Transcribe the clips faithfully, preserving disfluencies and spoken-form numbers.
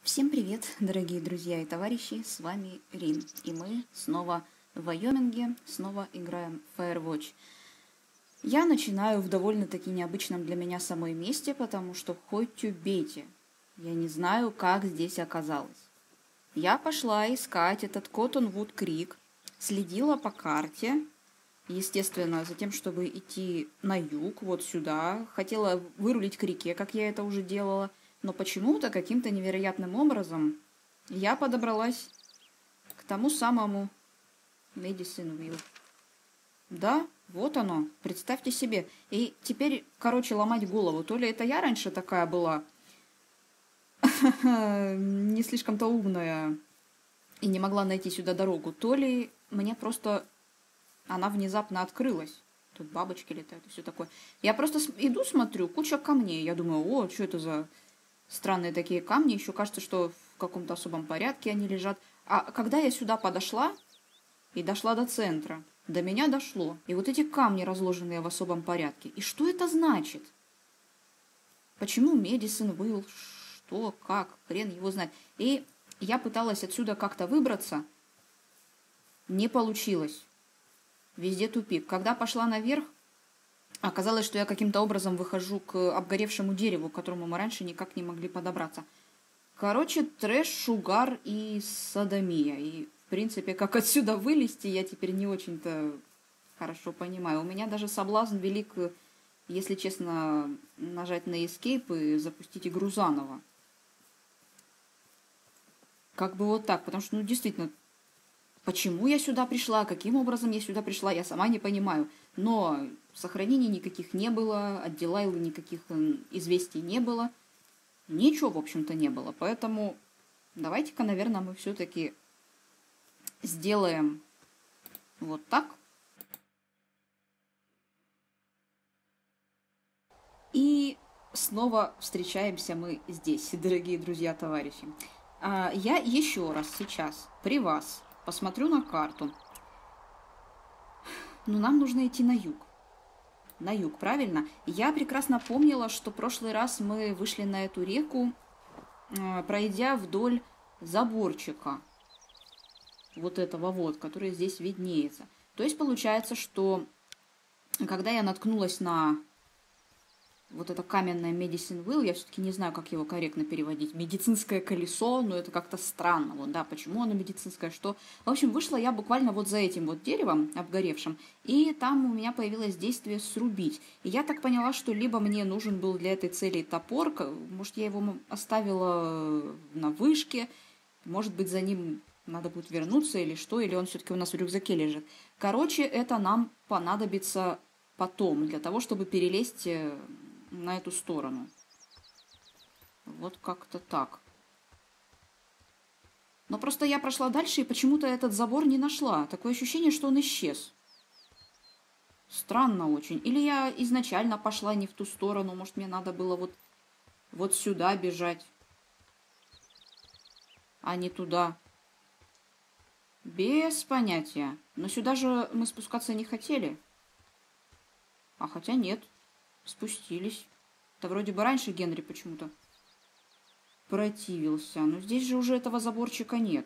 Всем привет, дорогие друзья и товарищи, с вами Рин, и мы снова в Вайоминге, снова играем в Firewatch. Я начинаю в довольно-таки необычном для меня самой месте, потому что хоть убейте, я не знаю, как здесь оказалось. Я пошла искать этот Коттонвуд Крик, следила по карте, естественно, за тем, чтобы идти на юг, вот сюда, хотела вырулить к реке, как я это уже делала. Но почему-то, каким-то невероятным образом, я подобралась к тому самому Медисин-Вилл. Да, вот оно, представьте себе. И теперь, короче, ломать голову. То ли это я раньше такая была, не слишком-то умная, и не могла найти сюда дорогу, то ли мне просто она внезапно открылась. Тут бабочки летают и все такое. Я просто иду, смотрю, куча камней. Я думаю, о, что это за... странные такие камни, еще кажется, что в каком-то особом порядке они лежат. А когда я сюда подошла и дошла до центра, до меня дошло. И вот эти камни, разложенные в особом порядке. И что это значит? Почему Медисин-Вилл? Что, как? Хрен его знает. И я пыталась отсюда как-то выбраться. Не получилось. Везде тупик. Когда пошла наверх, оказалось, что я каким-то образом выхожу к обгоревшему дереву, к которому мы раньше никак не могли подобраться. Короче, трэш, шугар и садомия. И, в принципе, как отсюда вылезти, я теперь не очень-то хорошо понимаю. У меня даже соблазн велик, если честно, нажать на Escape и запустить игру заново. Как бы вот так, потому что, ну, действительно, почему я сюда пришла, каким образом я сюда пришла, я сама не понимаю. Но сохранений никаких не было, от Дилайлы никаких известий не было. Ничего, в общем-то, не было. Поэтому давайте-ка, наверное, мы все-таки сделаем вот так. И снова встречаемся мы здесь, дорогие друзья, товарищи. Я еще раз сейчас при вас посмотрю на карту. Но нам нужно идти на юг. На юг, правильно? Я прекрасно помнила, что в прошлый раз мы вышли на эту реку, пройдя вдоль заборчика. Вот этого вот, который здесь виднеется. То есть получается, что когда я наткнулась на вот это каменное Медисин-Вилл, я все-таки не знаю, как его корректно переводить. Медицинское колесо, но это как-то странно. Вот, да, почему оно медицинское, что... В общем, вышла я буквально вот за этим вот деревом обгоревшим, и там у меня появилось действие срубить. И я так поняла, что либо мне нужен был для этой цели топор, может, я его оставила на вышке, может быть, за ним надо будет вернуться или что, или он все-таки у нас в рюкзаке лежит. Короче, это нам понадобится потом, для того, чтобы перелезть на эту сторону. Вот как-то так. Но просто я прошла дальше и почему-то этот забор не нашла. Такое ощущение, что он исчез. Странно очень. Или я изначально пошла не в ту сторону. Может, мне надо было вот, вот сюда бежать, а не туда. Без понятия. Но сюда же мы спускаться не хотели. А хотя нет. Спустились. Да вроде бы раньше Генри почему-то противился. Но здесь же уже этого заборчика нет.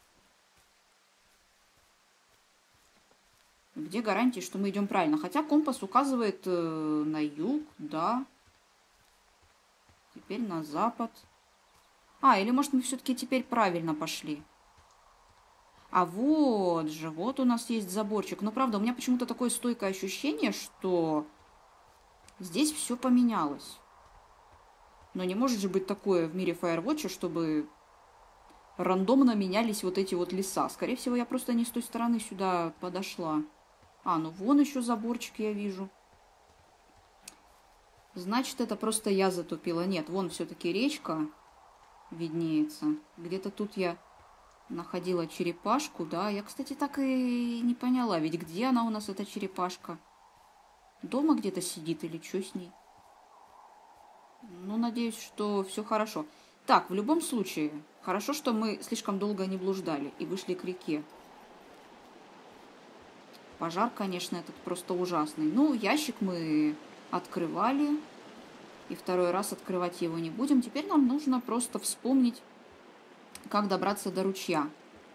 Где гарантия, что мы идем правильно? Хотя компас указывает э, на юг, да. Теперь на запад. А, или может мы все-таки теперь правильно пошли? А вот же, вот у нас есть заборчик. Но правда, у меня почему-то такое стойкое ощущение, что... здесь все поменялось. Но не может же быть такое в мире Firewatch, чтобы рандомно менялись вот эти вот леса. Скорее всего, я просто не с той стороны сюда подошла. А, ну вон еще заборчик я вижу. Значит, это просто я затупила. Нет, вон все-таки речка виднеется. Где-то тут я находила черепашку, да. Я, кстати, так и не поняла. Ведь где она у нас, эта черепашка? Дома где-то сидит или что с ней? Ну, надеюсь, что все хорошо. Так, в любом случае, хорошо, что мы слишком долго не блуждали и вышли к реке. Пожар, конечно, этот просто ужасный. Ну, ящик мы открывали. И второй раз открывать его не будем. Теперь нам нужно просто вспомнить, Как добраться до ручья?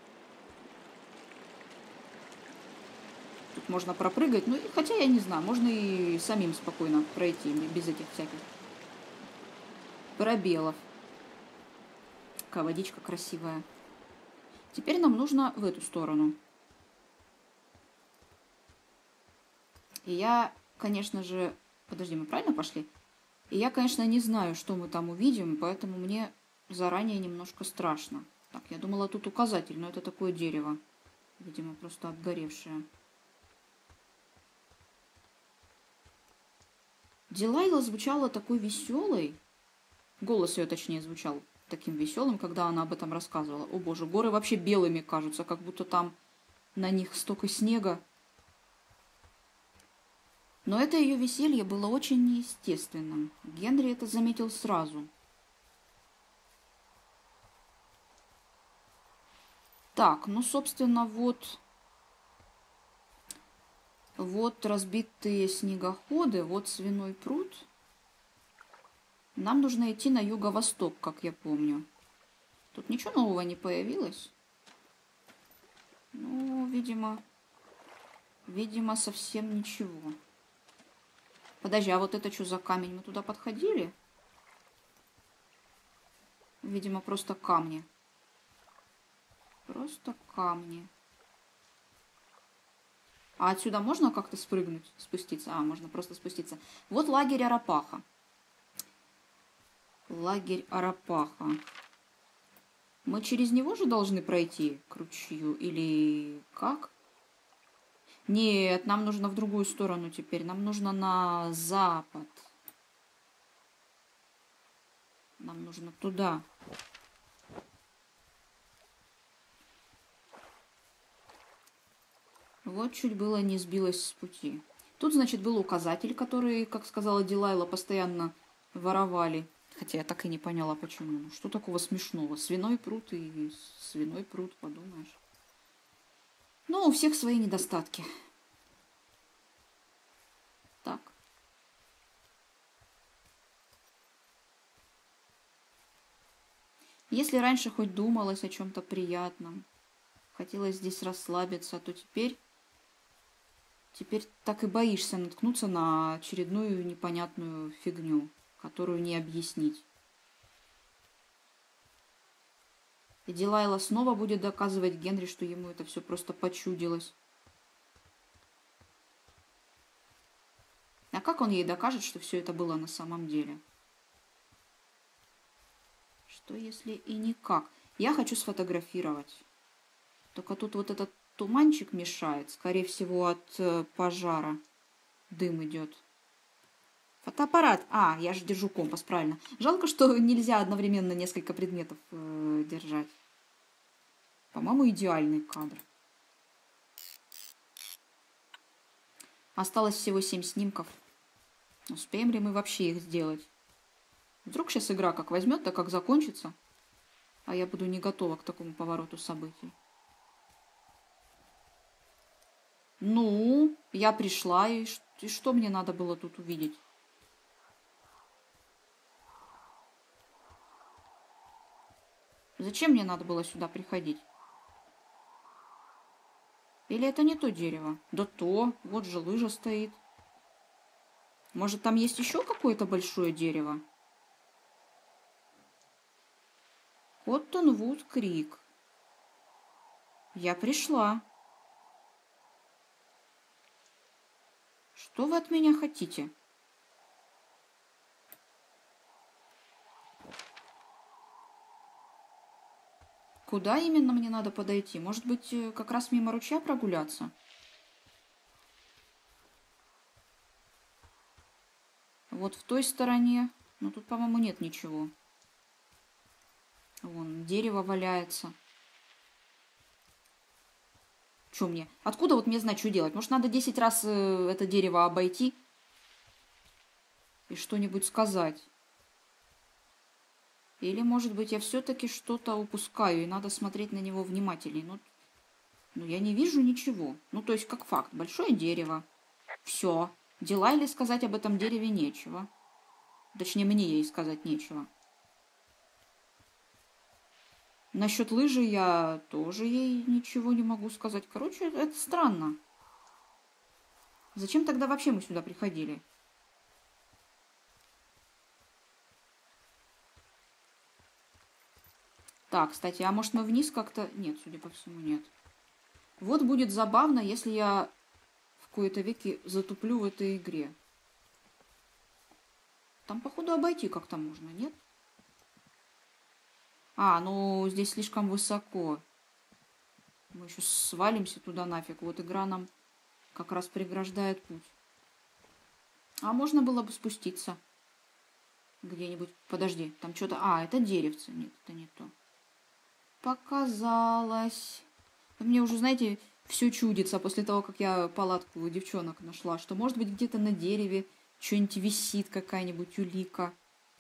Тут можно пропрыгать, ну, хотя я не знаю, можно и самим спокойно пройти, без этих всяких пробелов. Какая водичка красивая. Теперь нам нужно в эту сторону. И я, конечно же... Подожди, мы правильно пошли? И я, конечно, не знаю, что мы там увидим, поэтому мне заранее немножко страшно. Так, я думала, тут указатель, но это такое дерево. Видимо, просто обгоревшее. Дилайла звучала такой веселой. Голос ее, точнее, звучал таким веселым, когда она об этом рассказывала. О боже, горы вообще белыми кажутся, как будто там на них столько снега. Но это ее веселье было очень неестественным. Генри это заметил сразу. Так, ну, собственно, вот... Вот разбитые снегоходы, вот свиной пруд. Нам нужно идти на юго-восток, как я помню. Тут ничего нового не появилось. Ну, видимо... Видимо, совсем ничего. Подожди, а вот это что за камень? Мы туда подходили? Видимо, просто камни. Просто камни. А отсюда можно как-то спрыгнуть, спуститься? А, можно просто спуститься. Вот лагерь Арапаха. Лагерь Арапаха. Мы через него же должны пройти к ручью? Или как? Нет, нам нужно в другую сторону теперь. Нам нужно на запад. Нам нужно туда. Вот чуть было не сбилась с пути. Тут, значит, был указатель, который, как сказала Дилайла, постоянно воровали. Хотя я так и не поняла, почему. Ну, что такого смешного? Свиной пруд и свиной пруд, подумаешь. Но у всех свои недостатки. Так. Если раньше хоть думалось о чем-то приятном, хотелось здесь расслабиться, то теперь... Теперь так и боишься наткнуться на очередную непонятную фигню, которую не объяснить. И Дилайла снова будет доказывать Генри, что ему это все просто почудилось. А как он ей докажет, что все это было на самом деле? Что если и никак? Я хочу сфотографировать. Только тут вот этот туманчик мешает. Скорее всего, от э, пожара дым идет. Фотоаппарат. А, я же держу компас, правильно. Жалко, что нельзя одновременно несколько предметов э, держать. По-моему, идеальный кадр. Осталось всего семь снимков. Успеем ли мы вообще их сделать? Вдруг сейчас игра как возьмет, да как закончится, а я буду не готова к такому повороту событий. Ну, я пришла, и, и что мне надо было тут увидеть? Зачем мне надо было сюда приходить? Или это не то дерево? Да то, вот же лыжа стоит. Может, там есть еще какое-то большое дерево? Коттонвуд Крик. Я пришла. Что вы от меня хотите? Куда именно мне надо подойти? Может быть, как раз мимо ручья прогуляться? Вот в той стороне. Но тут, по-моему, нет ничего. Вон, дерево валяется. Что мне? Откуда вот мне знать, что делать? Может, надо десять раз э, это дерево обойти и что-нибудь сказать? Или, может быть, я все-таки что-то упускаю, и надо смотреть на него внимательнее. Ну, ну, я не вижу ничего. Ну, то есть, как факт, большое дерево. Все. Дилайле сказать об этом дереве нечего. Точнее, мне ей сказать нечего. Насчет лыжи я тоже ей ничего не могу сказать. Короче, это странно. Зачем тогда вообще мы сюда приходили? Так, кстати, а может мы вниз как-то... Нет, судя по всему, нет. Вот будет забавно, если я в кои-то веки затуплю в этой игре. Там, походу, обойти как-то можно, нет? А, ну, здесь слишком высоко. Мы еще свалимся туда нафиг. Вот игра нам как раз преграждает путь. А можно было бы спуститься. Где-нибудь... Подожди, там что-то... А, это деревце. Нет, это не то. Показалось. Мне уже, знаете, все чудится после того, как я палатку у девчонок нашла, что, может быть, где-то на дереве что-нибудь висит, какая-нибудь улика.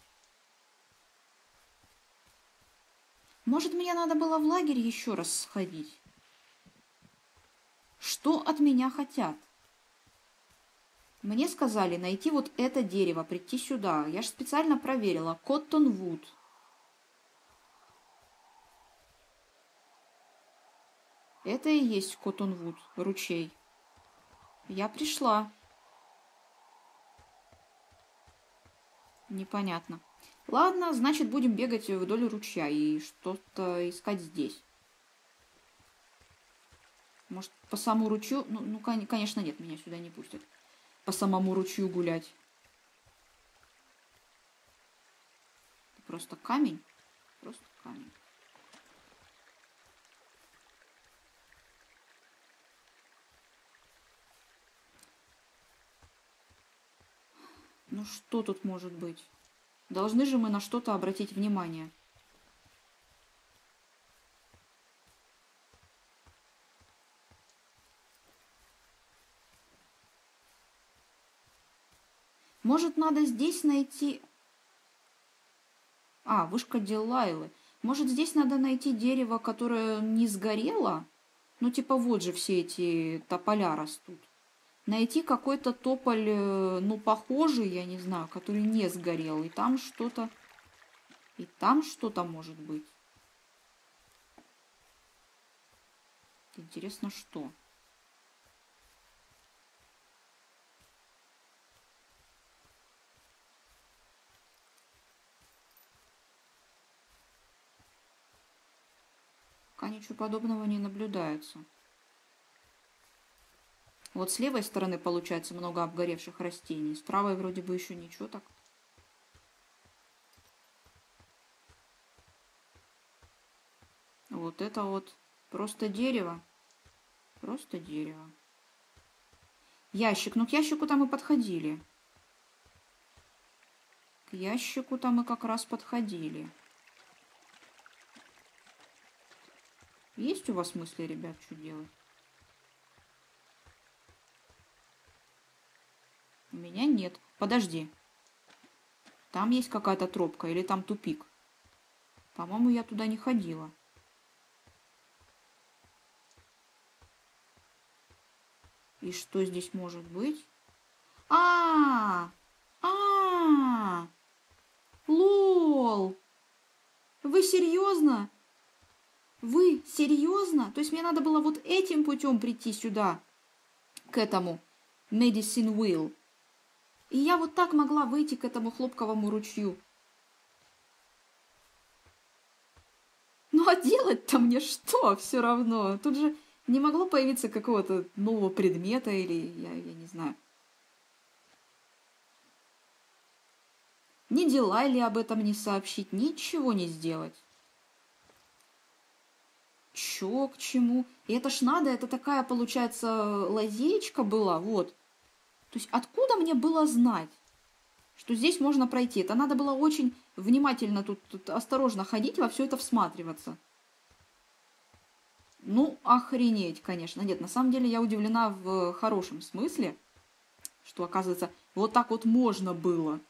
Может, мне надо было в лагерь еще раз сходить? Что от меня хотят? Мне сказали найти вот это дерево, прийти сюда. Я же специально проверила. Коттонвуд. Это и есть Коттонвуд, ручей. Я пришла. Непонятно. Ладно, значит, будем бегать вдоль ручья и что-то искать здесь. Может, по самому ручью... Ну, ну, конечно, нет, меня сюда не пустят. По самому ручью гулять. Это просто камень. Просто камень. Ну что тут может быть? Должны же мы на что-то обратить внимание. Может, надо здесь найти... А, вышка Делайлы. Может, здесь надо найти дерево, которое не сгорело? Ну, типа, вот же все эти тополя растут. Найти какой-то тополь, ну, похожий, я не знаю, который не сгорел. И там что-то... И там что-то может быть. Интересно, что? Пока ничего подобного не наблюдается. Вот с левой стороны получается много обгоревших растений. С правой вроде бы еще ничего так. Вот это вот просто дерево. Просто дерево. Ящик. Ну, к ящику-то мы подходили. К ящику-то мы как раз подходили. Есть у вас мысли, ребят, что делать? У меня нет. Подожди. Там есть какая-то тропка или там тупик? По-моему, я туда не ходила. И что здесь может быть? А, а, -а, -а! Лол! Вы серьезно? Вы серьезно? То есть мне надо было вот этим путем прийти сюда, к этому Medicine Wheel. И я вот так могла выйти к этому хлопковому ручью. Ну а делать-то мне что все равно? Тут же не могло появиться какого-то нового предмета или я, я не знаю. Ни дела ли об этом не сообщить, ничего не сделать. Чё к чему? И это ж надо, это такая, получается, лазеечка была, вот. То есть откуда мне было знать, что здесь можно пройти? Это надо было очень внимательно тут, тут осторожно ходить, во все это всматриваться. Ну, охренеть, конечно. Нет, на самом деле я удивлена в хорошем смысле, что, оказывается, вот так вот можно было.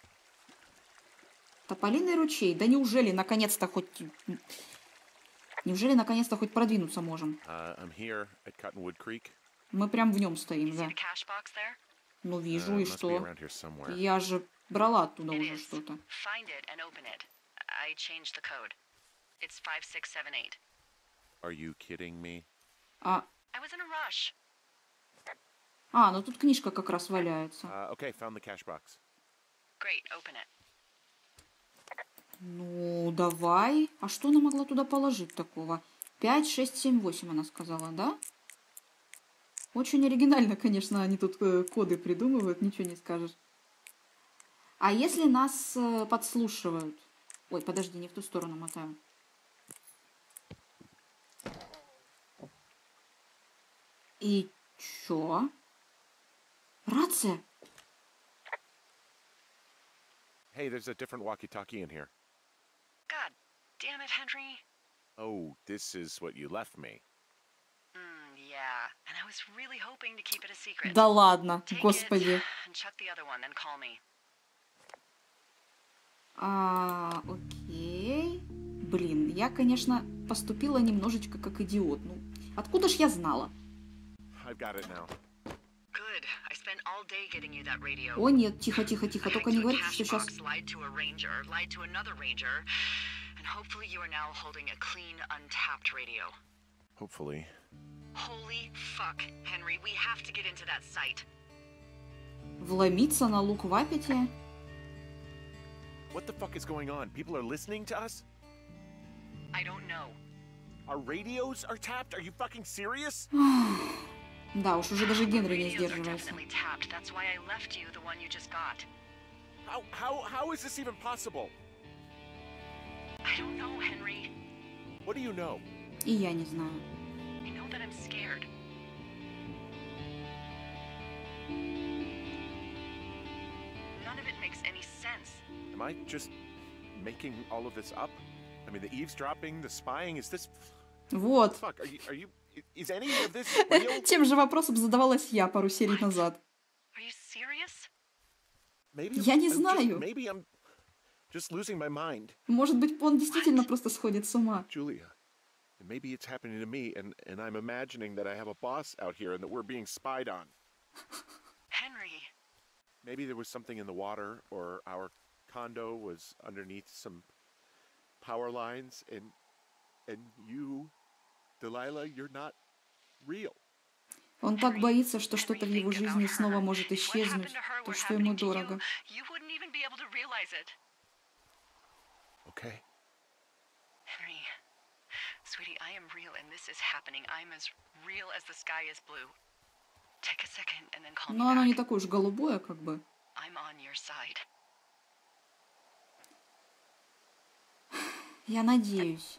Тополиный ручей. Да неужели наконец-то хоть... Неужели наконец-то хоть продвинуться можем? Uh, Мы прям в нем стоим, да. Ну, вижу, uh, и что? Я же брала оттуда уже что-то. It's five six seven eight. Are you kidding me? А, I was in a rush. а, ну тут книжка как раз валяется. Uh, okay, found the cash box. Great, open it. Ну, давай. А что она могла туда положить такого? пять, шесть, семь, восемь, она сказала, да? Очень оригинально, конечно, они тут э, коды придумывают, ничего не скажешь. А если нас э, подслушивают? Ой, подожди, не в ту сторону мотаю. И чё? Рация? Hey, there's a different walkie-talkie in here. God damn it, Henry. Oh, this is what you left me. Mm, yeah. And I was really hoping to keep it a secret. Да ладно, Take господи. it and chuck the other one, then call me. А, окей. Блин, я, конечно, поступила немножечко как идиот. Ну, откуда ж я знала? I've got it now. Good. I spent all day getting you that radio. О, нет, тихо, тихо, тихо. I Только hacked не to a говорите, cash что сейчас... box, lied to a ranger, lied to another ranger, and hopefully you are now holding a clean, untapped radio. Hopefully. Holy fuck, Henry, we have to get into that site. Вломиться на лук в аппете? What the fuck is going on? People are listening to us? I don't know. Our radios are tapped? Are you fucking serious? Да уж, уже даже Генри не Radios are сдерживается. definitely tapped. That's why I left you the one you just got. How, how, how is this even possible? I don't know, Henry. What do you know? И я не знаю. I know that I'm scared. None of it makes any sense. Am I just making all of this up? I mean, the eavesdropping, the spying, is this... Вот. Fuck, are you, are you, is any of this real? Тем же вопросом задавалась я пару серий назад. Are you serious? Maybe Я не I'm just- знаю. Maybe I'm just losing my mind. Может быть, он действительно просто сходит с ума. Julia, and maybe it's happening to me, and, and I'm imagining that I have a boss out here and that we're being spied on. Henry. Maybe there was something in the water, or our condo was underneath some power lines, and and you, Delilah, you're not real. Он так боится, что что-то в его жизни снова может If what исчезнуть, happened to her то, were что ему happening to you, дорого. you wouldn't even be able to realize it. Okay. Henry, sweetie, I am real and this is happening. I'm as real as the sky is blue. Take a second and then call Но me оно не back. такое уж голубое, как бы. I'm on your side. Я надеюсь.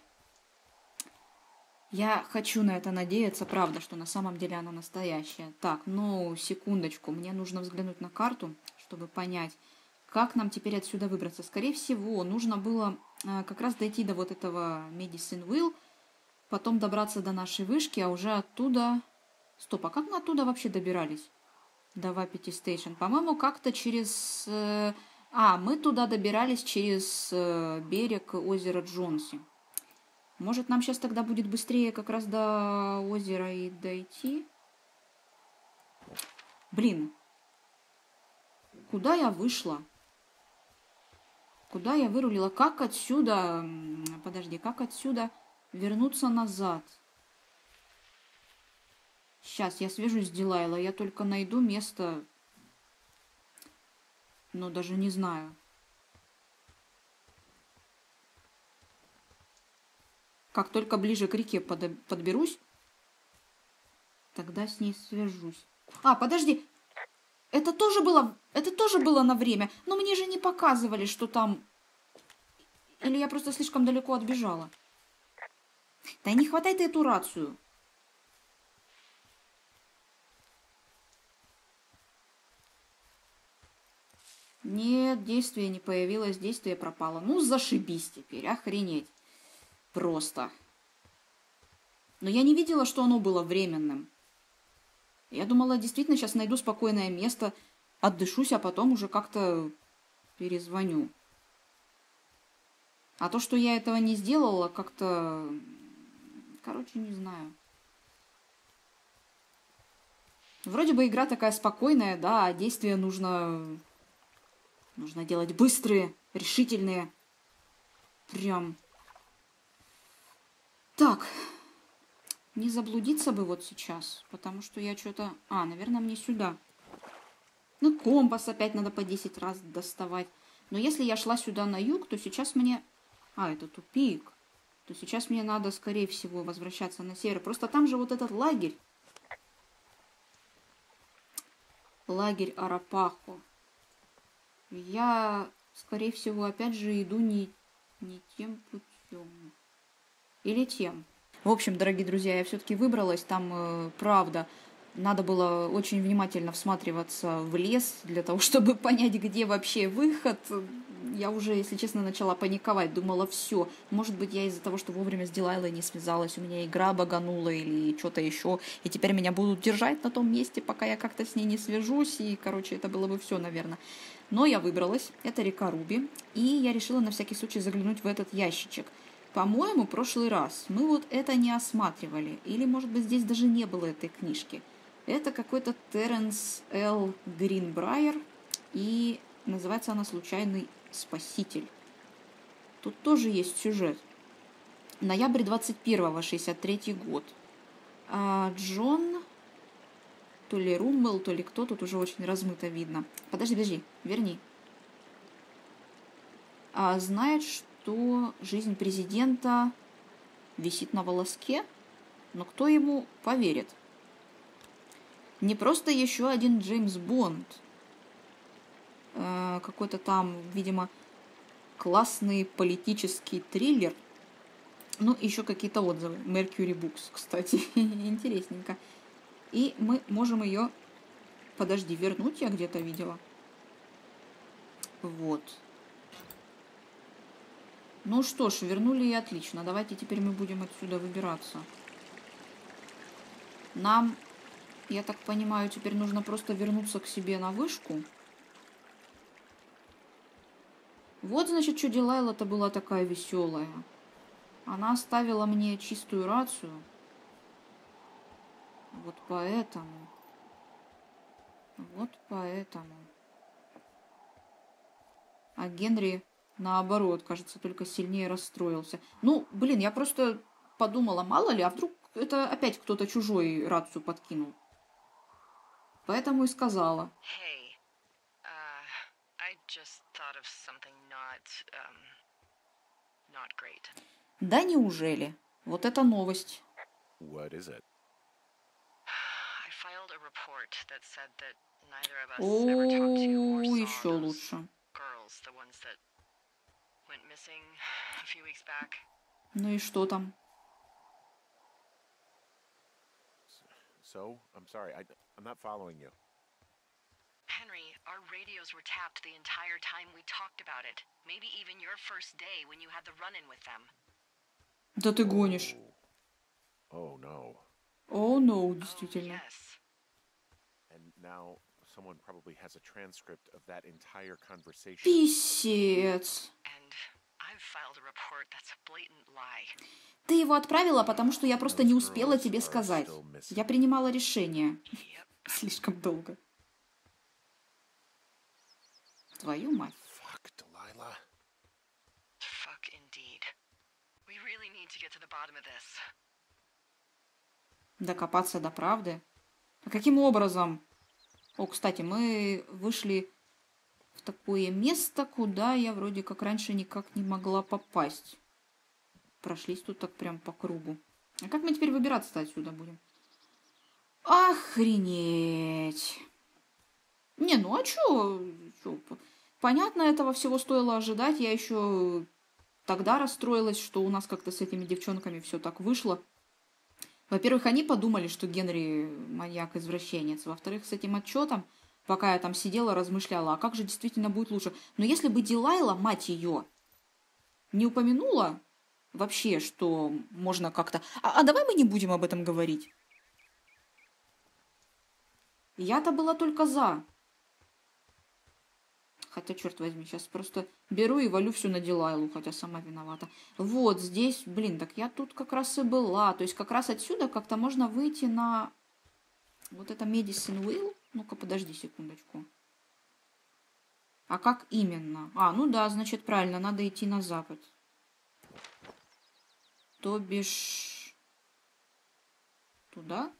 Я хочу на это надеяться, правда, что на самом деле она настоящая. Так, ну, секундочку, мне нужно взглянуть на карту, чтобы понять, как нам теперь отсюда выбраться. Скорее всего, нужно было э, как раз дойти до вот этого Medicine Wheel, потом добраться до нашей вышки, а уже оттуда... Стоп, а как мы оттуда вообще добирались? До Вапити Стейшн. По-моему, как-то через... э, А, мы туда добирались через э, берег озера Джонси. Может, нам сейчас тогда будет быстрее как раз до озера и дойти? Блин. Куда я вышла? Куда я вырулила? Как отсюда... м, Подожди, как отсюда вернуться назад? Сейчас я свяжусь с Дилайлой. Я только найду место... Ну, даже не знаю. Как только ближе к реке подо- подберусь, тогда с ней свяжусь. А, подожди. Это тоже было, это тоже было на время. Но мне же не показывали, что там... Или я просто слишком далеко отбежала. Да не хватай ты эту рацию. Нет, действие не появилось, действие пропало. Ну, зашибись теперь, охренеть. Просто. Но я не видела, что оно было временным. Я думала, действительно, сейчас найду спокойное место, отдышусь, а потом уже как-то перезвоню. А то, что я этого не сделала, как-то... Короче, не знаю. Вроде бы игра такая спокойная, да, а действия нужно... Нужно делать быстрые, решительные. Прям... Так, не заблудиться бы вот сейчас, потому что я что-то... А, наверное, мне сюда. Ну, компас опять надо по десять раз доставать. Но если я шла сюда на юг, то сейчас мне... А, это тупик. То сейчас мне надо, скорее всего, возвращаться на север. Просто там же вот этот лагерь. Лагерь Арапахо. Я, скорее всего, опять же иду не, не тем путем. Или тем. В общем, дорогие друзья, я все-таки выбралась. Там, э, правда, надо было очень внимательно всматриваться в лес для того, чтобы понять, где вообще выход. Я уже, если честно, начала паниковать. Думала, все. Может быть, я из-за того, что вовремя с Дилайлой не связалась, у меня игра баганула или что-то еще. И теперь меня будут держать на том месте, пока я как-то с ней не свяжусь. И, короче, это было бы все, наверное. Но я выбралась. Это река Руби. И я решила на всякий случай заглянуть в этот ящичек. По-моему, в прошлый раз мы вот это не осматривали. Или, может быть, здесь даже не было этой книжки. Это какой-то Теренс Л. Гринбрайер. И называется она «Случайный спаситель». Тут тоже есть сюжет. Ноябрь двадцать первого, шестьдесят третий год. А Джон, то ли Румбл, то ли кто, тут уже очень размыто видно. Подожди, подожди, верни. А, знает, что жизнь президента висит на волоске, но кто ему поверит? Не просто еще один Джеймс Бонд. Э, какой-то там, видимо, классный политический триллер. Ну, еще какие-то отзывы. Mercury Books, кстати. Интересненько. И мы можем ее... Подожди, вернуть я где-то видела. Вот. Ну что ж, вернули и отлично. Давайте теперь мы будем отсюда выбираться. Нам, я так понимаю, теперь нужно просто вернуться к себе на вышку. Вот, значит, что Дилайла-то была такая веселая. Она оставила мне чистую рацию. Вот поэтому. Вот поэтому. А Генри, наоборот, кажется, только сильнее расстроился. Ну, блин, я просто подумала, мало ли, а вдруг это опять кто-то чужой рацию подкинул. Поэтому и сказала. Hey, uh, I just thought of something not, um, not great. Да неужели? Вот это новость. What is it? I filed a report that said that neither of us ever talked to or О, saw еще those лучше. girls, the ones that went missing a few weeks back. Ну и что там? So, I'm sorry, I, I'm not following you. Henry, our radios were tapped the entire time we talked about it. Maybe even your first day when you had the run-in with them. Да ты гонишь. Oh, no. О, oh, no, Oh, действительно. yes. And now someone probably has a transcript of that entire conversation. Писец. And I've filed a report that's a blatant lie. Ты его отправила, потому что я просто не успела тебе сказать. Я принимала решение. Yep. Слишком долго. Твою мать. Fuck, Delilah. Fuck indeed. We really need to get to the bottom of this. Докопаться до правды? А каким образом? О, кстати, мы вышли в такое место, куда я вроде как раньше никак не могла попасть. Прошлись тут так прям по кругу. А как мы теперь выбираться-то отсюда будем? Охренеть! Не, ну а чё? чё? Понятно, этого всего стоило ожидать. Я еще тогда расстроилась, что у нас как-то с этими девчонками все так вышло. Во-первых, они подумали, что Генри маньяк-извращенец. Во-вторых, с этим отчетом, пока я там сидела, размышляла, а как же действительно будет лучше. Но если бы Дилайла, мать ее, не упомянула вообще, что можно как-то... А, а давай мы не будем об этом говорить. Я-то была только за. Хотя, черт возьми, сейчас просто беру и валю все на Дилайлу, хотя сама виновата. Вот здесь, блин, так я тут как раз и была. То есть как раз отсюда как-то можно выйти на вот это Медисон Уилл. Ну-ка, подожди секундочку. А как именно? А, ну да, значит, правильно, надо идти на запад. То бишь... Туда?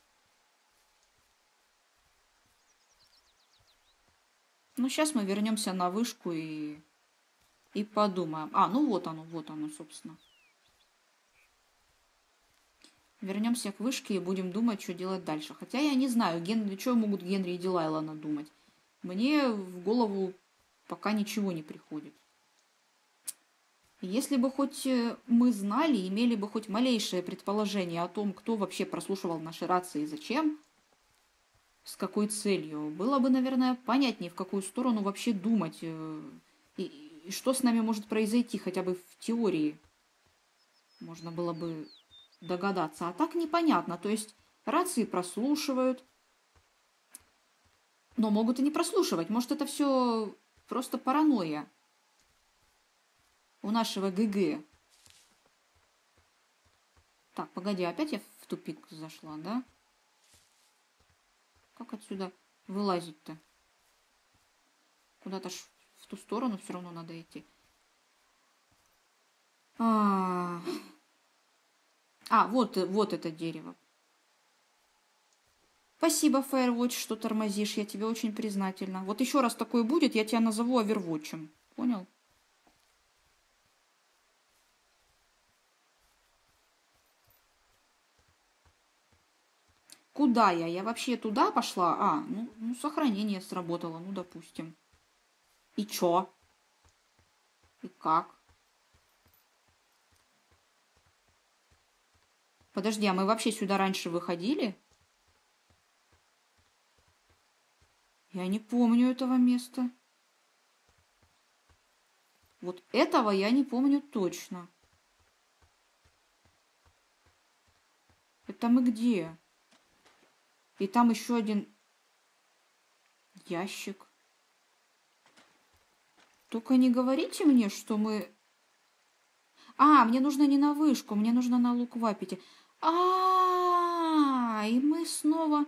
Ну, сейчас мы вернемся на вышку и... И подумаем. А, ну вот оно, вот оно, собственно. Вернемся к вышке и будем думать, что делать дальше. Хотя я не знаю, Ген... что могут Генри и Дилайла надумать. Мне в голову пока ничего не приходит. Если бы хоть мы знали, имели бы хоть малейшее предположение о том, кто вообще прослушивал наши рации и зачем, с какой целью, было бы, наверное, понятнее, в какую сторону вообще думать, и, и что с нами может произойти, хотя бы в теории. Можно было бы догадаться. А так непонятно. То есть рации прослушивают, но могут и не прослушивать. Может, это все просто паранойя у нашего ГГ. Так, погоди, опять я в тупик зашла, да? Как отсюда вылазить-то? Куда-то ж в ту сторону все равно надо идти. А, а вот, вот это дерево. Спасибо, Firewatch, что тормозишь. Я тебе очень признательна. Вот еще раз такое будет, я тебя назову Овервотчем. Понял? Куда я? Я вообще туда пошла? А, ну, ну сохранение сработало, ну, допустим. И чё? И как? Подожди, а мы вообще сюда раньше выходили? Я не помню этого места. Вот этого я не помню точно. Это мы где? И там еще один ящик. Только не говорите мне, что мы... А, мне нужно не на вышку, мне нужно на Луквапите. А, и мы снова...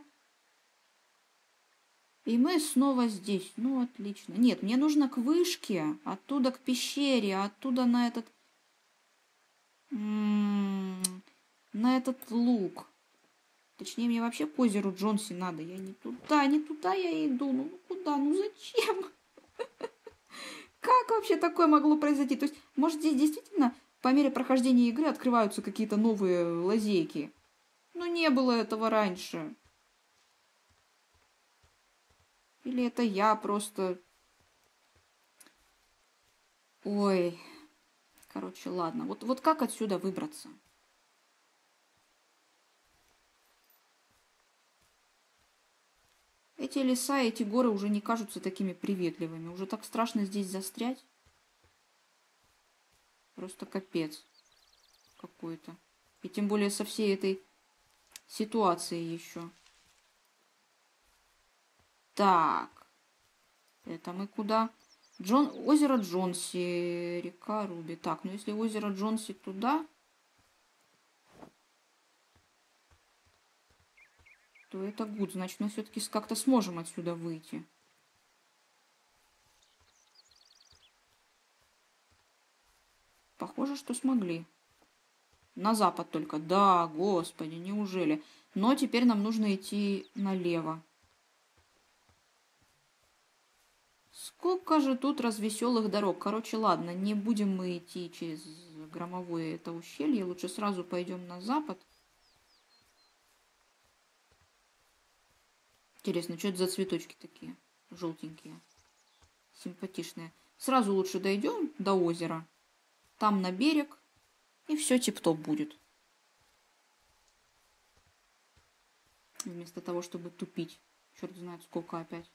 И мы снова здесь. Ну, отлично. Нет, мне нужно к вышке, оттуда к пещере, оттуда на этот... На этот луг. Точнее, мне вообще к озеру Джонси надо. Я не туда, не туда я иду. Ну, куда? Ну, зачем? Как вообще такое могло произойти? То есть, может, здесь действительно по мере прохождения игры открываются какие-то новые лазейки? Ну, не было этого раньше. Или это я просто... Ой. Короче, ладно. Вот, вот как отсюда выбраться? Эти леса, эти горы уже не кажутся такими приветливыми. Уже так страшно здесь застрять. Просто капец какой-то. И тем более со всей этой ситуацией еще. Так. Это мы куда? Джон... Озеро Джонси. Река Руби. Так, ну если озеро Джонси туда, то это гуд. Значит, мы все-таки как-то сможем отсюда выйти. Похоже, что смогли. На запад только. Да, господи, неужели? Но теперь нам нужно идти налево. Сколько же тут развеселых дорог. Короче, ладно, не будем мы идти через громовое это ущелье. Лучше сразу пойдем на запад. Интересно, что это за цветочки такие? Желтенькие. Симпатичные. Сразу лучше дойдем до озера. Там на берег. И все тип-топ будет. Вместо того, чтобы тупить. Черт знает сколько опять.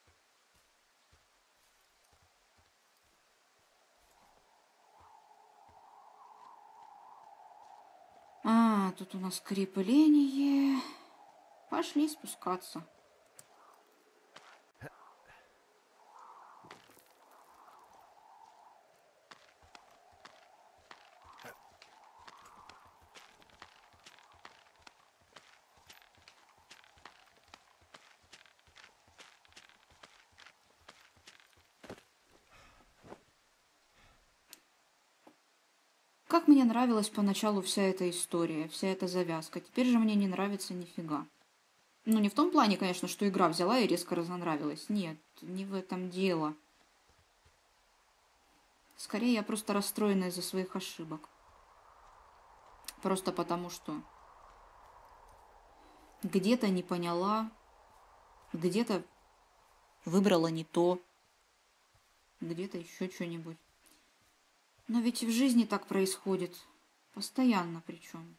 А, тут у нас крепление. Пошли спускаться. как мне нравилась поначалу вся эта история, вся эта завязка. Теперь же мне не нравится нифига. Ну, не в том плане, конечно, что игра взяла и резко разнравилась. Нет, не в этом дело. Скорее, я просто расстроена из-за своих ошибок. Просто потому, что где-то не поняла, где-то выбрала не то, где-то еще что-нибудь. Но ведь и в жизни так происходит. Постоянно причем.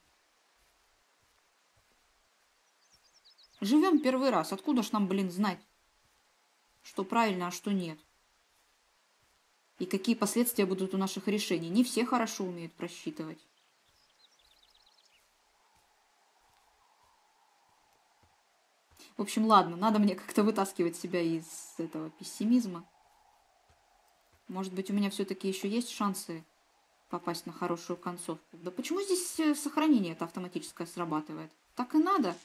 Живем первый раз. Откуда ж нам, блин, знать, что правильно, а что нет? И какие последствия будут у наших решений? Не все хорошо умеют просчитывать. В общем, ладно, надо мне как-то вытаскивать себя из этого пессимизма. Может быть, у меня все-таки еще есть шансы попасть на хорошую концовку. Да почему здесь сохранение это автоматическое срабатывает? Так и надо.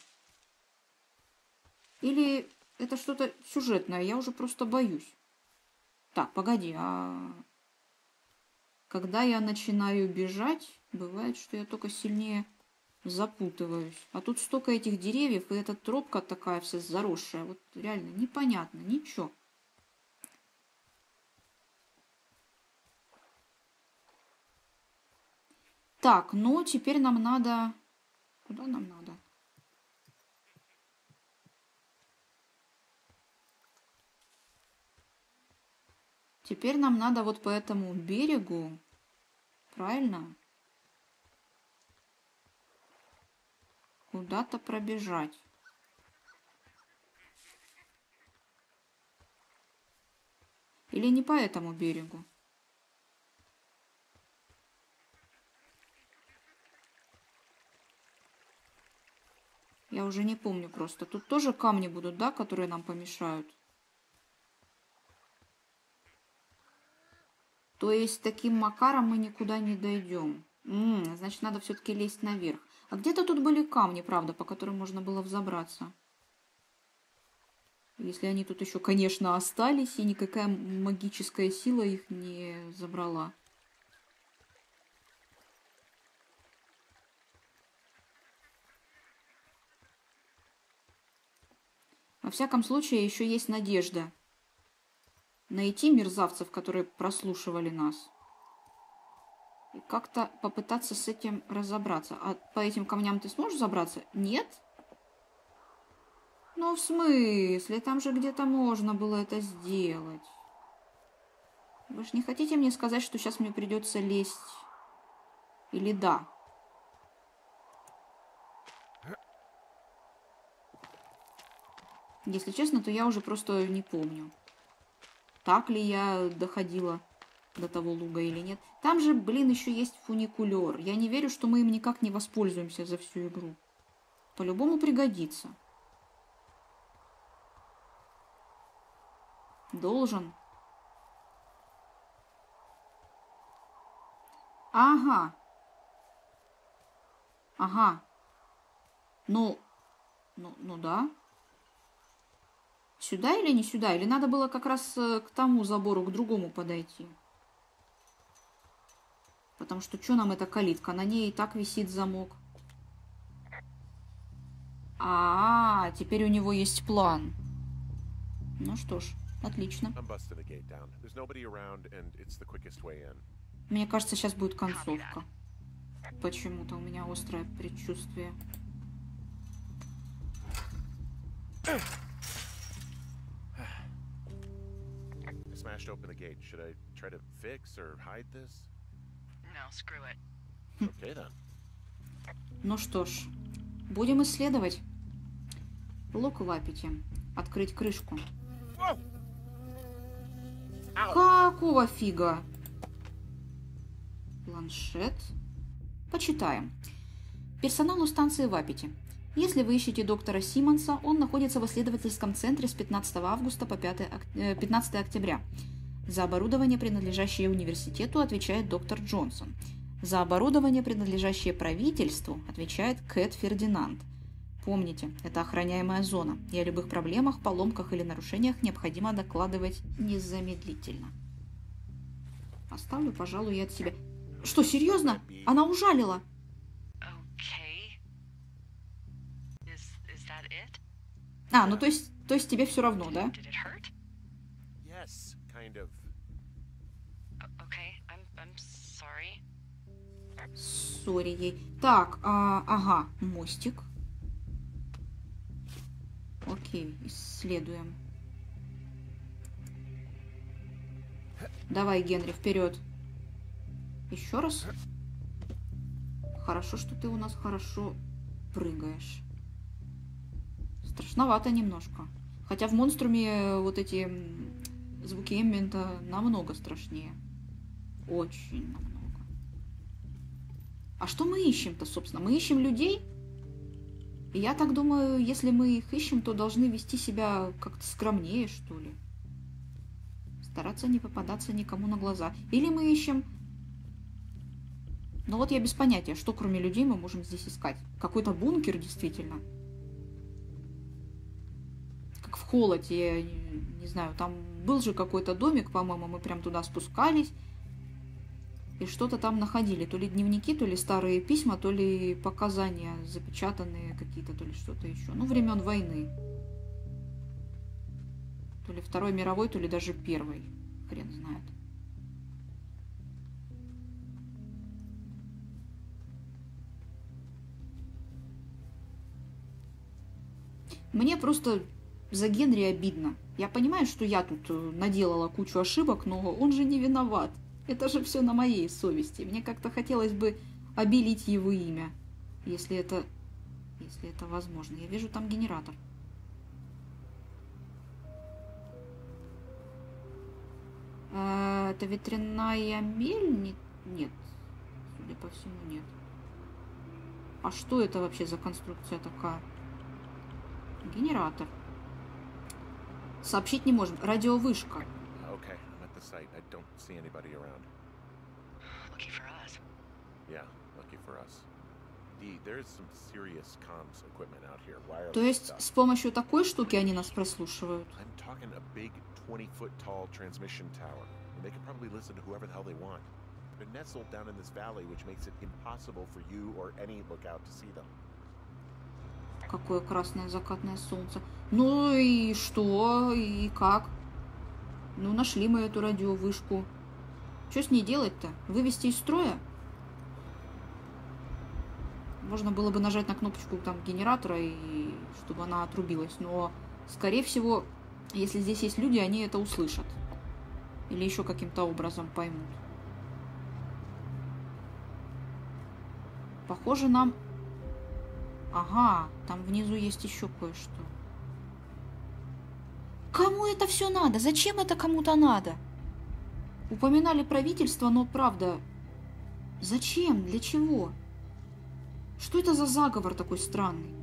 Или это что-то сюжетное, я уже просто боюсь. Так, погоди, а когда я начинаю бежать, бывает, что я только сильнее запутываюсь. А тут столько этих деревьев, и эта тропка такая вся заросшая. Вот реально непонятно, ничего. Так, ну теперь нам надо... Куда нам надо? Теперь нам надо вот по этому берегу, правильно? Куда-то пробежать. Или не по этому берегу? Я уже не помню просто. Тут тоже камни будут, да, которые нам помешают? То есть таким макаром мы никуда не дойдем. М-м, значит, надо все-таки лезть наверх. А где-то тут были камни, правда, по которым можно было взобраться. Если они тут еще, конечно, остались, и никакая магическая сила их не забрала. Во всяком случае, еще есть надежда найти мерзавцев, которые прослушивали нас. И как-то попытаться с этим разобраться. А по этим камням ты сможешь забраться? Нет? Ну, в смысле? Там же где-то можно было это сделать. Вы же не хотите мне сказать, что сейчас мне придется лезть? Или да? Если честно, то я уже просто не помню. Так ли я доходила до того луга или нет. Там же, блин, еще есть фуникулер. Я не верю, что мы им никак не воспользуемся за всю игру. По-любому пригодится. Должен. Ага. Ага. Ну, ну, ну да. Сюда или не сюда? Или надо было как раз к тому забору, к другому подойти? Потому что что нам эта калитка? На ней и так висит замок. А, -а, а, теперь у него есть план. Ну что ж, отлично. Мне кажется, сейчас будет концовка. Почему-то у меня острое предчувствие. Smashed open the gate. Should I try to fix or hide this? No, screw it. Okay then. Ну что ж, будем исследовать. Лук в аппете. Открыть крышку. Какого фига? Планшет. Почитаем. Персоналу станции в аппете. Если вы ищете доктора Симмонса, он находится в исследовательском центре с пятнадцатого августа по пятнадцатое октября. За оборудование, принадлежащее университету, отвечает доктор Джонсон. За оборудование, принадлежащее правительству, отвечает Кэт Фердинанд. Помните, это охраняемая зона, и о любых проблемах, поломках или нарушениях необходимо докладывать незамедлительно. Оставлю, пожалуй, я от себя. Что, серьезно? Она ужалила. Okay. Is is that it? А, ну то есть, то есть тебе все равно, да? Did it hurt? Yes, kind of. O- Okay, I'm I'm sorry. Сори ей. Так, а, ага, мостик. Окей, исследуем. Давай, Генри, вперед. Еще раз. Хорошо, что ты у нас хорошо прыгаешь. Страшновато немножко. Хотя в монструме вот эти м, звуки эмбиента намного страшнее. Очень намного. А что мы ищем-то, собственно? Мы ищем людей? И я так думаю, если мы их ищем, то должны вести себя как-то скромнее, что ли. Стараться не попадаться никому на глаза. Или мы ищем... Ну вот я без понятия, что кроме людей мы можем здесь искать. Какой-то бункер, действительно. Как в Холоте, я не, не знаю, там был же какой-то домик, по-моему, мы прям туда спускались. И что-то там находили. То ли дневники, то ли старые письма, то ли показания запечатанные какие-то, то ли что-то еще. Ну, времен войны. То ли Второй мировой, то ли даже Первой. Хрен знает. Мне просто за Генри обидно. Я понимаю, что я тут наделала кучу ошибок, но он же не виноват. Это же все на моей совести. Мне как-то хотелось бы обелить его имя, если это, если это возможно. Я вижу там генератор. А, это ветряная мельница? Нет. Судя по всему, нет. А что это вообще за конструкция такая? Генератор. Сообщить не можем. Радиовышка. Okay, I'm at the site. I don't see anybody around. Lucky for us. Yeah, lucky for us. Dee, there's some serious comms equipment out here. Wireless То есть stuff. с помощью такой штуки они нас прослушивают? I'm talking a big twenty-foot tall transmission tower, and they can probably listen to whoever the hell they want. They're nestled down in this valley, which makes it impossible for you or any lookout to see them. Какое красное закатное солнце. Ну и что? И как? Ну, нашли мы эту радиовышку. Что с ней делать-то? Вывести из строя? Можно было бы нажать на кнопочку там генератора, и чтобы она отрубилась. Но, скорее всего, если здесь есть люди, они это услышат. Или еще каким-то образом поймут. Похоже, нам... Ага, там внизу есть еще кое-что. Кому это все надо? Зачем это кому-то надо? Упоминали правительство, но правда... Зачем? Для чего? Что это за заговор такой странный?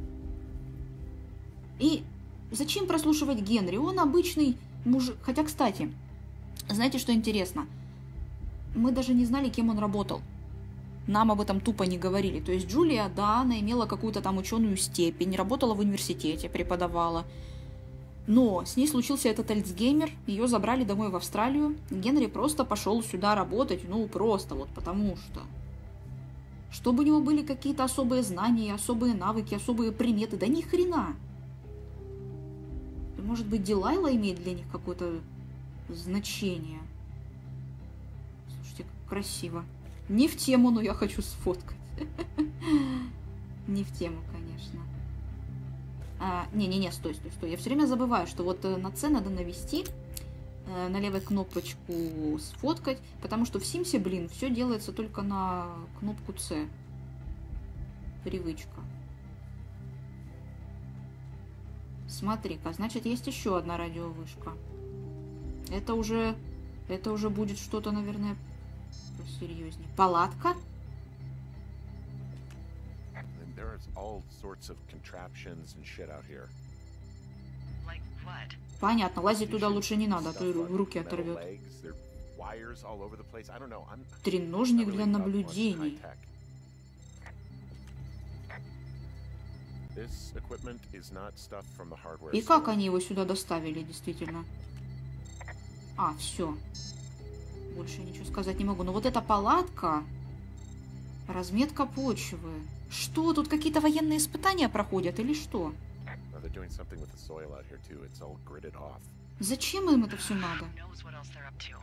И зачем прослушивать Генри? Он обычный мужик. Хотя, кстати, знаете, что интересно? Мы даже не знали, кем он работал. Нам об этом тупо не говорили. То есть Джулия, да, она имела какую-то там ученую степень, работала в университете, преподавала. Но с ней случился этот Альцгеймер, ее забрали домой в Австралию. Генри просто пошел сюда работать, ну просто вот потому что. Чтобы у него были какие-то особые знания, особые навыки, особые приметы. Да ни хрена. Может быть, Дилайла имеет для них какое-то значение. Слушайте, как красиво. Не в тему, но я хочу сфоткать. Не в тему, конечно. Не-не-не, стой, стой, стой. Я все время забываю, что вот на С надо навести, э, на левой кнопочку сфоткать, потому что в Симсе, блин, все делается только на кнопку С. Привычка. Смотри-ка, значит, есть еще одна радиовышка. Это уже, это уже будет что-то, наверное, посерьезнее. Палатка? There's all sorts of contraptions and shit out here. Like what? Понятно, лазить туда лучше не надо, а то и руки оторвет. Треножник для наблюдений. И как они его сюда доставили, действительно? А, все. Больше ничего сказать не могу. Но вот эта палатка, Разметка почвы. Что, тут какие-то военные испытания проходят или что? Now they're doing something with the soil out here too. It's all gridded off. Зачем им это все надо? Who knows what else they're up to?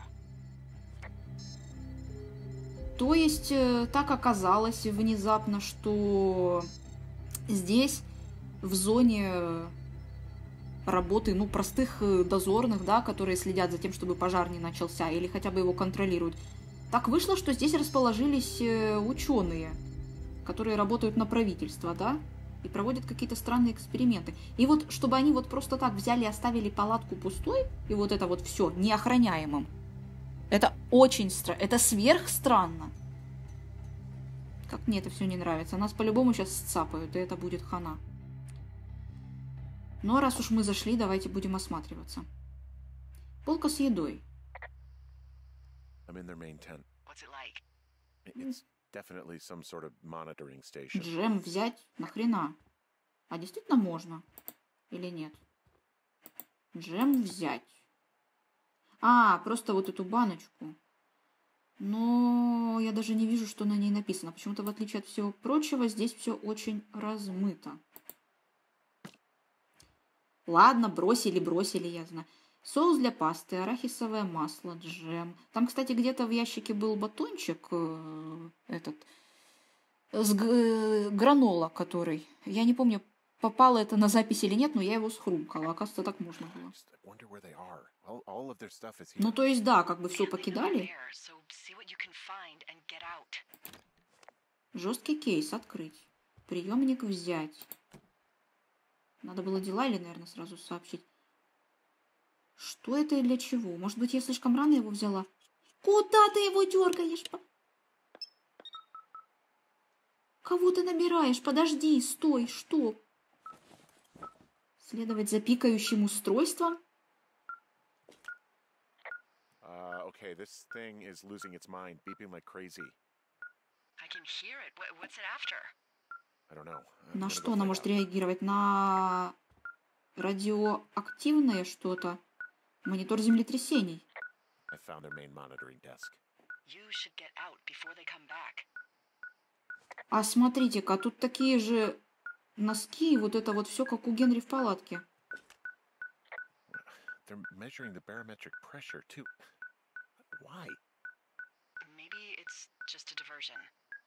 То есть э, так оказалось внезапно, что здесь в зоне э, работы, ну, простых э, дозорных, да, которые следят за тем, чтобы пожар не начался, или хотя бы его контролируют. Так вышло, что здесь расположились э, ученые, которые работают на правительство, да, и проводят какие-то странные эксперименты. И вот, чтобы они вот просто так взяли и оставили палатку пустой, и вот это вот все неохраняемым, это очень странно, это сверхстранно. Как мне это все не нравится. Нас по-любому сейчас сцапают, и это будет хана. Ну а раз уж мы зашли, давайте будем осматриваться. Полка с едой. I'm in their main tent. What's it like? It's definitely some sort of monitoring station. Джем взять? Нахрена? А действительно можно? Или нет? Джем взять. А, просто вот эту баночку. Но я даже не вижу, что на ней написано. Почему-то, в отличие от всего прочего, здесь все очень размыто. Ладно, бросили, бросили, я знаю. Соус для пасты, арахисовое масло, джем. Там, кстати, где-то в ящике был батончик э, этот с г- гранола, который. Я не помню, попало это на запись или нет, но я его схрумкала. Оказывается, так можно было. Just wonder where they are. All, all of their stuff is here. Ну, то есть, да, как бы все Can't leave them покидали. there, so see what you can find and get out. Жесткий кейс открыть. Приемник взять. Надо было дела или, наверное, сразу сообщить. Что это и для чего? Может быть, я слишком рано его взяла? Куда ты его дергаешь? Кого ты набираешь? Подожди, стой, что? Следовать за пикающим устройством? Uh, okay, this thing is losing its mind, beeping like crazy. I can hear it. What, what's it after? I don't know. I'm На gonna что go она find может out. реагировать? На радиоактивное что-то? Монитор землетрясений. I found their main monitoring desk. You should get out before they come back. А смотрите-ка, тут такие же носки, вот это вот все, как у Генри в палатке. They're measuring the barometric pressure too. Why? Maybe it's just a diversion.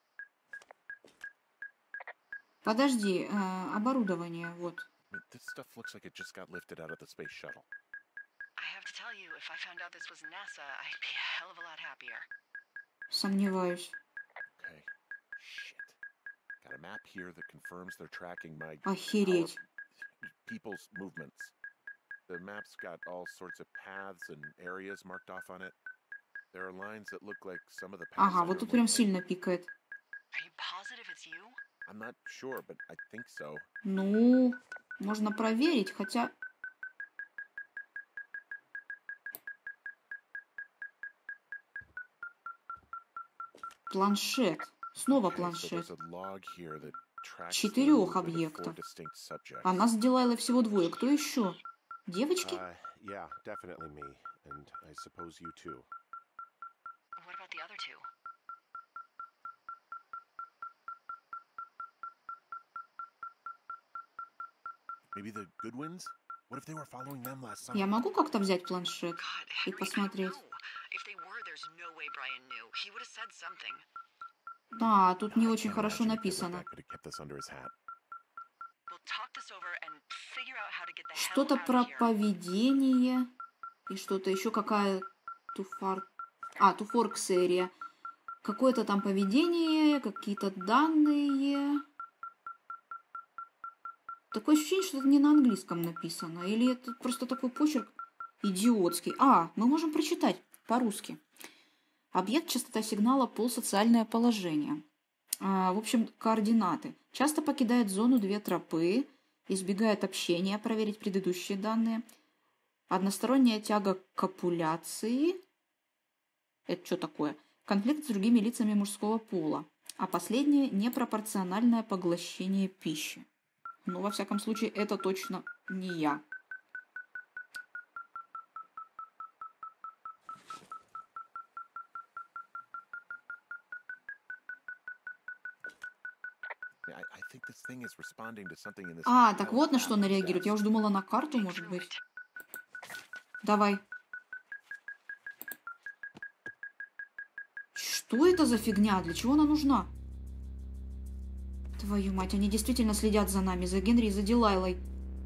Подожди, э, оборудование, вот. I mean, this stuff looks like it just got lifted out of the space shuttle. I have to tell you, if I found out this was NASA, I'd be a hell of a lot happier. Сомневаюсь. Okay. Shit. Got a map here that confirms they're tracking my Охереть. our people's movements. The map's got all sorts of paths and areas marked off on it. There are lines that look like some of the paths. Ага, I вот тут normally прям take. сильно пикает. Are you positive it's you? I'm not sure, but I think so. Ну, можно проверить, хотя... Планшет. Снова Okay, so планшет. there's a log here that tracks the Четырех movement of four объектов. distinct subjects. А нас с Дилайлой всего двое. Кто еще? Девочки? Uh, yeah, definitely me, and I suppose you too. What about the other two? Maybe the Goodwins? What if they were following them last summer? Я могу как-то взять планшет God, и Henry, I don't посмотреть? know. If they were, there's no way Brian knew. He would have said something. Да, тут не I очень can't хорошо imagine a kid like написано. that could have kept this under his hat. We'll talk this over and figure out how to get the hell Что-то out про of here. поведение и что-то еще, какая туфар... А, туфорк-серия. Какое-то там поведение, какие-то данные. Такое ощущение, что это не на английском написано. Или это просто такой почерк идиотский. А, мы можем прочитать по-русски. Объект, частота сигнала, пол, социальное положение. А, в общем, координаты. Часто покидает зону две тропы, избегает общения, проверить предыдущие данные. Односторонняя тяга к копуляции. Это что такое? Конфликт с другими лицами мужского пола. А последнее – непропорциональное поглощение пищи. Ну, во всяком случае, это точно не я. thing is responding to something in this А, так pile вот of на что она crap реагирует. Я desk. уже думала на карту, Dig может through быть. it. Давай. Что это за фигня? Для чего она нужна? Твою мать, они действительно следят за нами, за Генри и за Дилайлой.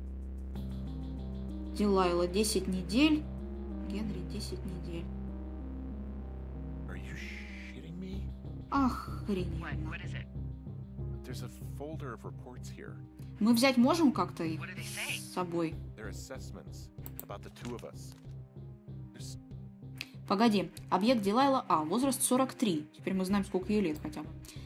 Дилайла десять недель. Генри десять недель. Are you shitting me? What? Охрененно. What is it? There's a folder of reports here. Мы взять можем как-то их What do they say? с собой? They're assessments about the two of us. There's Погоди. Объект Дилайла А. Возраст сорок три. Теперь мы знаем, сколько ей лет хотя бы.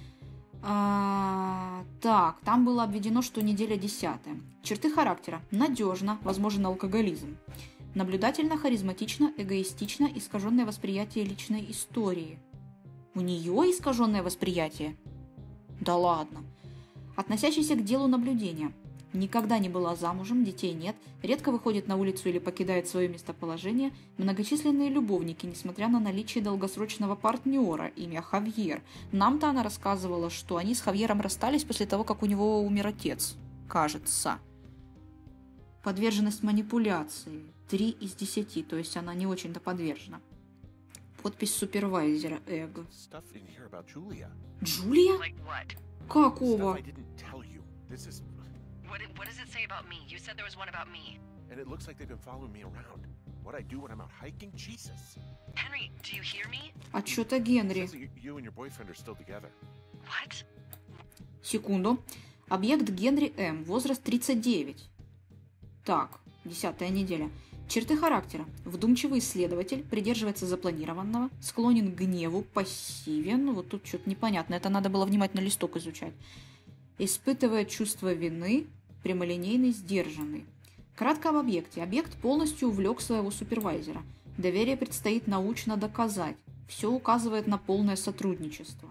А, так, там было обведено, что неделя десятая. Черты характера. Надежно, возможен алкоголизм. Наблюдательно, харизматично, эгоистично, искаженное восприятие личной истории. У нее искаженное восприятие? Да ладно. Относящийся к делу наблюдения. Никогда не была замужем, детей нет, редко выходит на улицу или покидает свое местоположение, многочисленные любовники, несмотря на наличие долгосрочного партнера, имя Хавьер. Нам-то она рассказывала, что они с Хавьером расстались после того, как у него умер отец. Кажется. Подверженность манипуляции. Три из десяти, то есть она не очень-то подвержена. Подпись супервайзера Эго. stuff in here about Julia. Джулия? Like what? Stuff Какого? I didn't tell you. This is... What, it- what does it say about me? You said there was one about me. And it looks like they've been following me around. What I do when I'm out hiking? Jesus. Henry, do you hear me? Отчета It Генри. says that you, you and your boyfriend are still together. What? Секунду. Объект Генри М. Возраст тридцать девять. Так, десятая неделя. Черты характера. Вдумчивый исследователь, придерживается запланированного, склонен к гневу, пассивен. Вот тут что-то непонятно. Это надо было внимательно листок изучать. Испытывает чувство вины, прямолинейный, сдержанный. Кратко об объекте. Объект полностью увлек своего супервайзера. Доверие предстоит научно доказать. Все указывает на полное сотрудничество.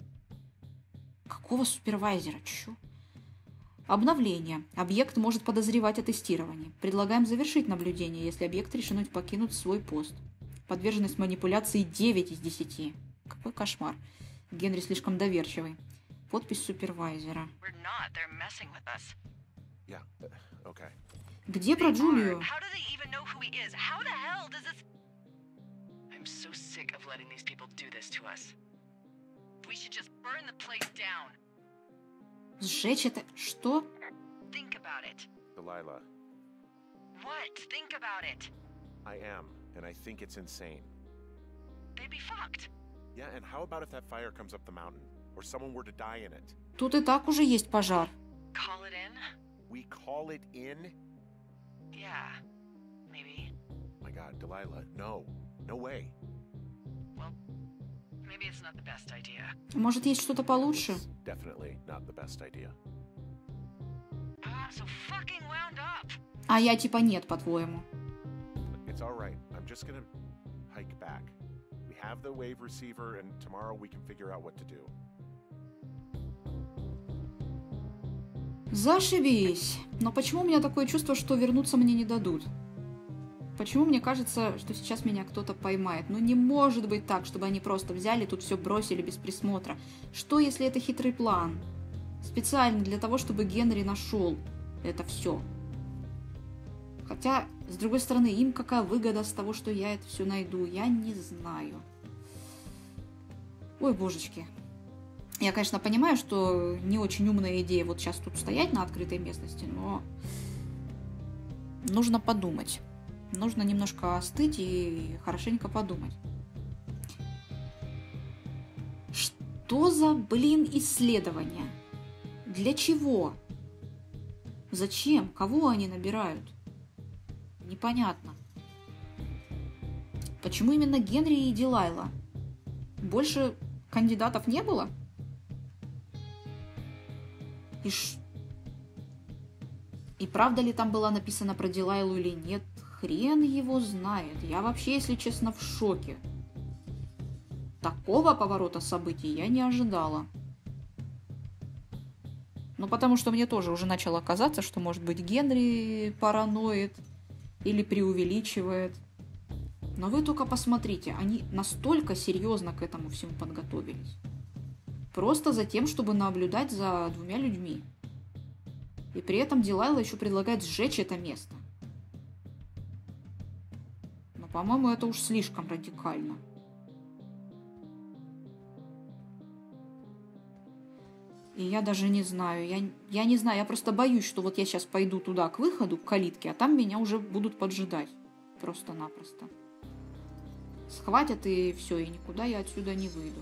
Какого супервайзера? Чё? Обновление. Объект может подозревать о тестировании. Предлагаем завершить наблюдение, если объект решено покинуть свой пост. Подверженность манипуляции девять из десяти. Какой кошмар. Генри слишком доверчивый. Подпись супервайзера. We're not. They're messing with us. Yeah, uh, okay. Где про They are. Джулию? How do they even know who he is? How the hell does this... I'm so sick of letting these people do this to us. We should just burn the place down. Сжечь это... Что? Think about it. Delilah, What? Think about it. I am, and I think it's insane. They'd be fucked. Yeah, and how about if that fire comes up the mountain? Or someone were to die in it? Тут и так уже есть пожар. Call it in? We call it in? Yeah. Maybe. My God, Delilah, no. No way. Well, maybe it's not the best idea. Может, есть что-то получше? It's definitely not the best idea. Ah, so fucking wound up. А я типа нет, по-твоему. It's all right. I'm just gonna hike back. We have the wave receiver, and tomorrow we can figure out what to do. Зашибись. Но почему у меня такое чувство, что вернуться мне не дадут? Почему мне кажется, что сейчас меня кто-то поймает? Ну не может быть так, чтобы они просто взяли, тут все бросили без присмотра. Что, если это хитрый план? Специально для того, чтобы Генри нашел это все. Хотя, с другой стороны, им какая выгода с того, что я это все найду? Я не знаю. Ой, божечки. Я, конечно, понимаю, что не очень умная идея вот сейчас тут стоять на открытой местности, но нужно подумать. Нужно немножко остыть и хорошенько подумать. Что за, блин, исследование? Для чего? Зачем? Кого они набирают? Непонятно. Почему именно Генри и Дилайла? Больше кандидатов не было? И, ш... и правда ли там было написано про Дилайлу или нет? Хрен его знает. Я вообще, если честно, в шоке. Такого поворота событий я не ожидала. Ну, потому что мне тоже уже начало казаться, что, может быть, Генри параноид или преувеличивает. Но вы только посмотрите, они настолько серьезно к этому всему подготовились. Просто за тем, чтобы наблюдать за двумя людьми. И при этом Дилайла еще предлагает сжечь это место. Но, по-моему, это уж слишком радикально. И я даже не знаю, я, я не знаю, я просто боюсь, что вот я сейчас пойду туда, к выходу, к калитке, а там меня уже будут поджидать. Просто-напросто. Схватят и все, и никуда я отсюда не выйду.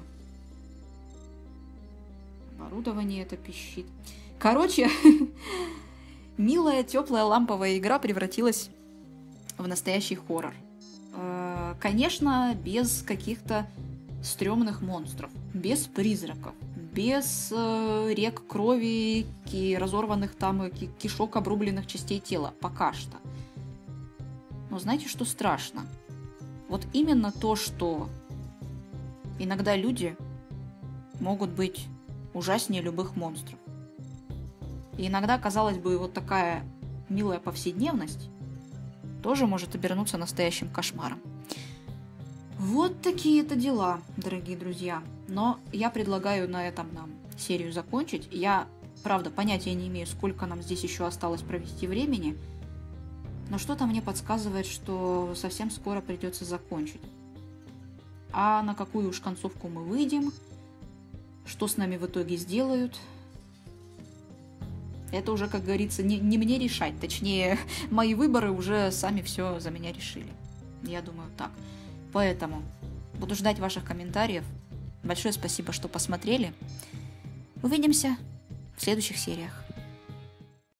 Оборудование это пищит. Короче, милая, теплая ламповая игра превратилась в настоящий хоррор. Конечно, без каких-то стрёмных монстров, без призраков, без э, рек крови, ки- разорванных там ки- кишок, обрубленных частей тела. Пока что. Но знаете, что страшно? Вот именно то, что иногда люди могут быть ужаснее любых монстров. И иногда, казалось бы, вот такая милая повседневность тоже может обернуться настоящим кошмаром. Вот такие-то дела, дорогие друзья. Но я предлагаю на этом нам серию закончить. Я, правда, понятия не имею, сколько нам здесь еще осталось провести времени. Но что-то мне подсказывает, что совсем скоро придется закончить. А на какую уж концовку мы выйдем, что с нами в итоге сделают, это уже, как говорится, не, не мне решать. Точнее, мои выборы уже сами все за меня решили. Я думаю, так. Поэтому буду ждать ваших комментариев. Большое спасибо, что посмотрели. Увидимся в следующих сериях.